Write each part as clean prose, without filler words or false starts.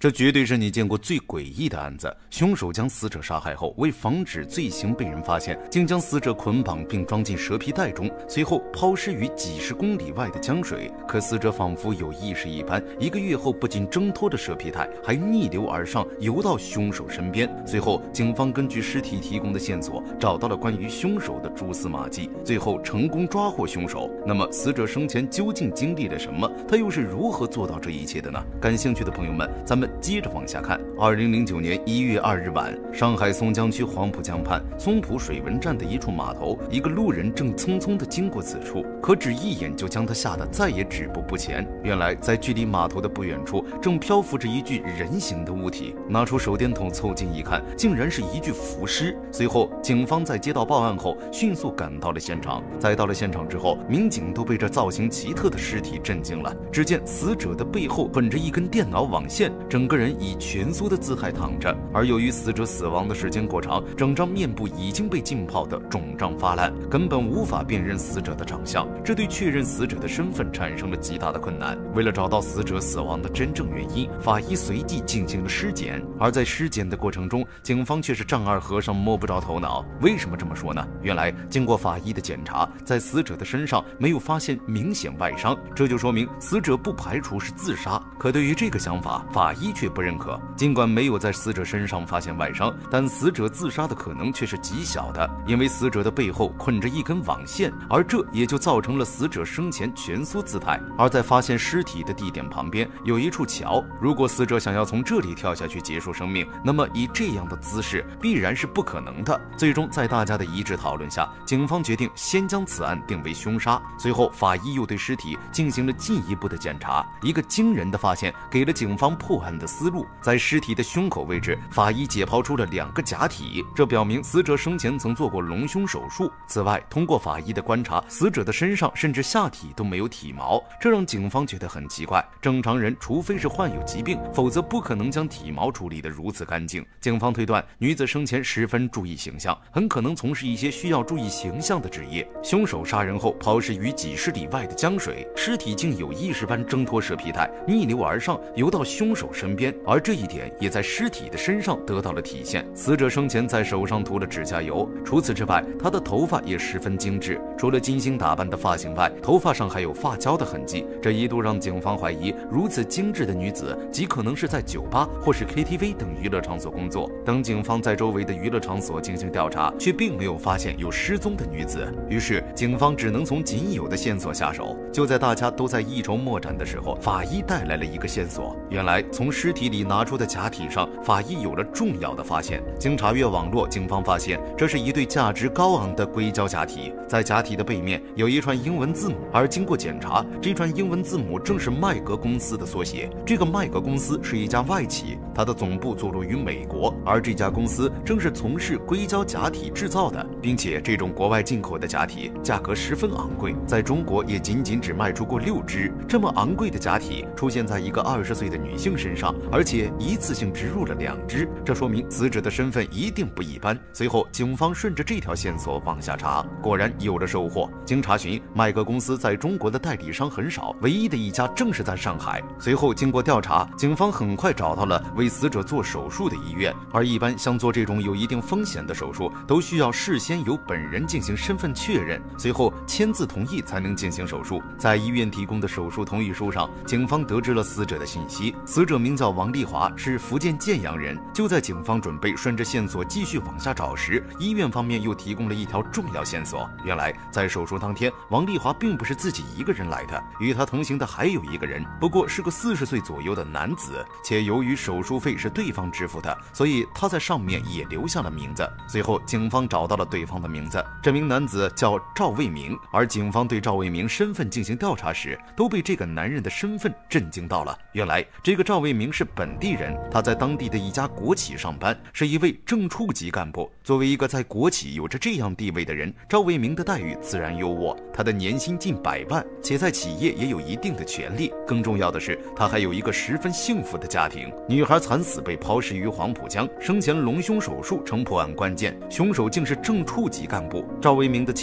这绝对是你见过最诡异的案子。凶手将死者杀害后，为防止罪行被人发现，竟将死者捆绑并装进蛇皮袋中，随后抛尸于几十公里外的江水。可死者仿佛有意识一般，1个月后不仅挣脱了蛇皮袋，还逆流而上，游到凶手身边。随后，警方根据尸体提供的线索，找到了关于凶手的蛛丝马迹，最后成功抓获凶手。那么，死者生前究竟经历了什么？他又是如何做到这一切的呢？感兴趣的朋友们，咱们接着往下看。2009年1月2日晚，上海松江区黄浦江畔松浦水文站的一处码头，一个路人正匆匆地经过此处，可只一眼就将他吓得再也止步不前。原来，在距离码头的不远处，正漂浮着一具人形的物体。拿出手电筒凑近一看，竟然是一具浮尸。随后，警方在接到报案后，迅速赶到了现场。在到了现场之后，民警都被这造型奇特的尸体震惊了。只见死者的背后捆着一根电脑网线，整个人以蜷缩的姿态躺着，而由于死者死亡的时间过长，整张面部已经被浸泡得肿胀发烂，根本无法辨认死者的长相，这对确认死者的身份产生了极大的困难。为了找到死者死亡的真正原因，法医随即进行了尸检，而在尸检的过程中，警方却是丈二和尚摸不着头脑。为什么这么说呢？原来经过法医的检查，在死者的身上没有发现明显外伤，这就说明死者不排除是自杀。可对于这个想法，法医却不认可。尽管没有在死者身上发现外伤，但死者自杀的可能却是极小的，因为死者的背后捆着一根网线，而这也就造成了死者生前蜷缩姿态。而在发现尸体的地点旁边有一处桥，如果死者想要从这里跳下去结束生命，那么以这样的姿势必然是不可能的。最终在大家的一致讨论下，警方决定先将此案定为凶杀。随后法医又对尸体进行了进一步的检查，一个惊人的发现给了警方破案的思路。在尸体的胸口位置，法医解剖出了2个假体，这表明死者生前曾做过隆胸手术。此外，通过法医的观察，死者的身上甚至下体都没有体毛，这让警方觉得很奇怪。正常人除非是患有疾病，否则不可能将体毛处理得如此干净。警方推断，女子生前十分注意形象，很可能从事一些需要注意形象的职业。凶手杀人后抛尸于几十里外的江水，尸体竟有意识般挣脱蛇皮袋，逆流而上，游到凶手身边，而这一点也在尸体的身上得到了体现。死者生前在手上涂了指甲油，除此之外，她的头发也十分精致，除了精心打扮的发型外，头发上还有发胶的痕迹。这一度让警方怀疑，如此精致的女子极可能是在酒吧或是 KTV 等娱乐场所工作。等警方在周围的娱乐场所进行调查，却并没有发现有失踪的女子，于是警方只能从仅有的线索下手。就在大家都在一筹莫展的时候，法医带来了一个线索。原来从尸体里拿出的假体上，法医有了重要的发现。经查阅网络，警方发现这是一对价值高昂的硅胶假体，在假体的背面有一串英文字母，而经过检查，这串英文字母正是麦格公司的缩写。这个麦格公司是一家外企，它的总部坐落于美国，而这家公司正是从事硅胶假体制造的，并且这种国外进口的假体价格十分昂贵，在中国也仅只卖出过6支。这么昂贵的假体出现在一个20岁的女性身上，而且一次性植入了2支，这说明死者的身份一定不一般。随后警方顺着这条线索往下查，果然有了收获。经查询，麦格公司在中国的代理商很少，唯一的一家正是在上海。随后经过调查，警方很快找到了为死者做手术的医院，而一般像做这种有一定风险的手术，都需要事先由本人进行身份确认，随后签字同意才能进行手术。在医院提供的手术同意书上，警方得知了死者的信息，死者名叫王丽华，是福建建阳人。就在警方准备顺着线索继续往下找时，医院方面又提供了一条重要线索。原来在手术当天，王丽华并不是自己一个人来的，与她同行的还有一个人，不过是个40岁左右的男子，且由于手术费是对方支付的，所以他在上面也留下了名字。随后警方找到了对方的名字，这名男子叫赵卫明，而警方对赵卫明身份进行调查时，都被这个男人的身份震惊到了。原来这个赵卫明是本地人，他在当地的一家国企上班，是一位正处级干部。作为一个在国企有着这样地位的人，赵卫明的待遇自然优渥，他的年薪近100万，且在企业也有一定的权利。更重要的是，他还有一个十分幸福的家庭。女孩惨死被抛尸于黄浦江，生前隆胸手术成破案关键，凶手竟是正处级干部。赵卫明的妻子是一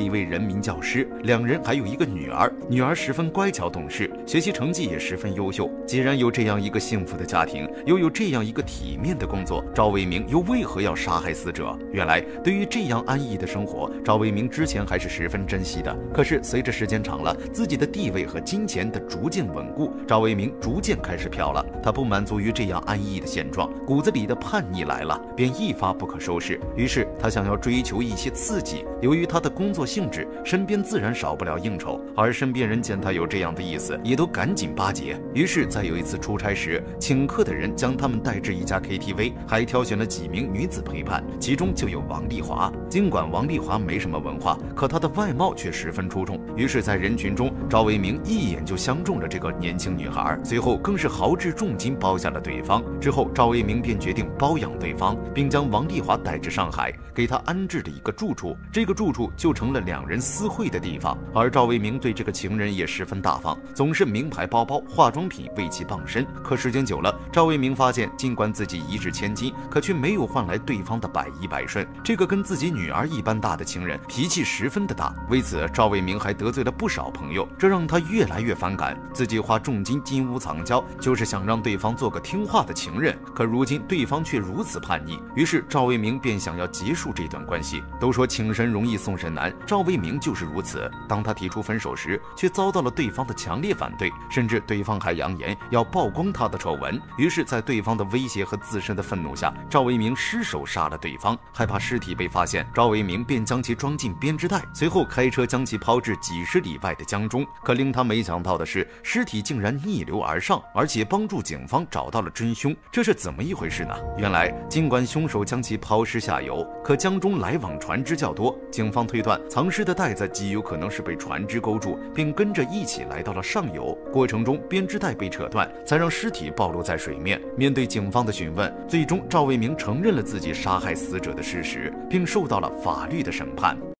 一位人民教师，两人还有一个女儿，女儿十分乖巧懂事，学习成绩也十分优秀。既然有这样一个幸福的家庭，又有这样一个体面的工作，赵为民又为何要杀害死者？原来，对于这样安逸的生活，赵为民之前还是十分珍惜的。可是随着时间长了，自己的地位和金钱的逐渐稳固，赵为民逐渐开始飘了。他不满足于这样安逸的现状，骨子里的叛逆来了，便一发不可收拾。于是他想要追求一些刺激。由于他的工作性质，身边自然少不了应酬，而身边人见他有这样的意思，也都赶紧巴结。于是，在有一次出差时，请客的人将他们带至一家 KTV， 还挑选了几名女子陪伴，其中就有王丽华。尽管王丽华没什么文化，可她的外貌却十分出众。于是，在人群中，赵为民一眼就相中了这个年轻女孩，随后更是豪掷重金包下了对方。之后，赵为民便决定包养对方，并将王丽华带至上海，给她安置了一个住处。这个住处就成了两人私会的地方。而赵为民对这个情人也十分大方，总是名牌包包、化妆品为其傍身。可时间久了，赵为民发现，尽管自己一掷千金，可却没有换来对方的百依百顺。这个跟自己女儿一般大的情人脾气十分的大，为此赵为民还得罪了不少朋友，这让他越来越反感。自己花重金金屋藏娇，就是想让对方做个听话的情人，可如今对方却如此叛逆，于是赵为民便想要结束这段关系。都说请神容易送神难，赵为民就是如此。当他提出分手时，却遭到了对方的强烈反对，甚至对方还扬言要曝光他的丑闻。于是，在对方的威胁和自身的愤怒下，赵为民失手杀了对方。害怕尸体被发现，赵为民便将其装进编织袋，随后开车将其抛至几十里外的江中。可令他没想到的是，尸体竟然逆流而上，而且帮助警方找到了真凶。这是怎么一回事呢？原来，尽管凶手将其抛尸下游，可江中来往船只较多，警方推断藏尸的袋子极有可能是被船只勾住，并跟着一起来到了上游。过程中，编织带被扯断，才让尸体暴露在水面。面对警方的询问，最终赵为民承认了自己杀害死者的事实，并受到了法律的审判。